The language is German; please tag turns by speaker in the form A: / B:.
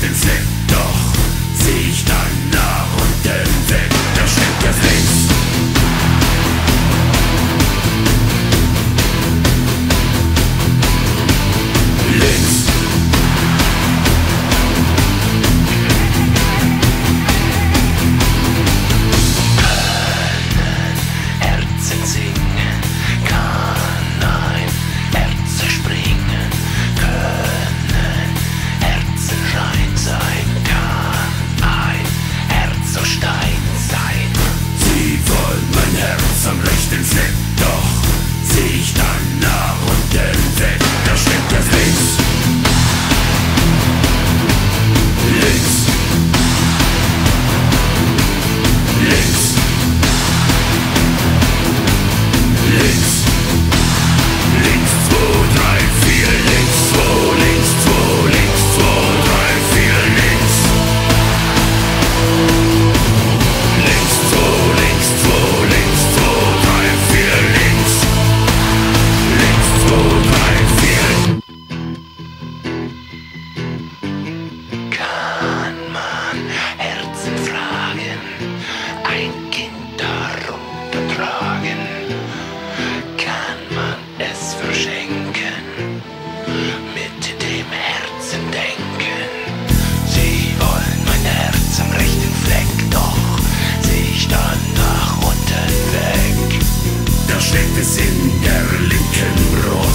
A: rechten Fleck, doch zieh ich dann nach unten weg. Da steckt der links. Links.
B: Herzen singen, kann ein Herz zerspringen, können Herzen rein sein, kann ein Herz so Stein sein.
A: Sie wollen mein Herz am rechten Fleck, doch zieh ich dann nach unten weg. Da steckt der links. Links. Links. Links. Links 2, 3, 4, links 2, links 2, links 2, 3, 4, links. Links 2, links 2, links 2, 3, 4, links. Links 2, 3, 4.
B: Kann man Herzen fragen, ein Kind darunter tragen? Kann man es verschenken, mit dem Herzen denken? Sie wollen mein Herz am rechten Fleck, doch zieh ich dann nach unten weg.
A: Da steckt es in der linken Brust.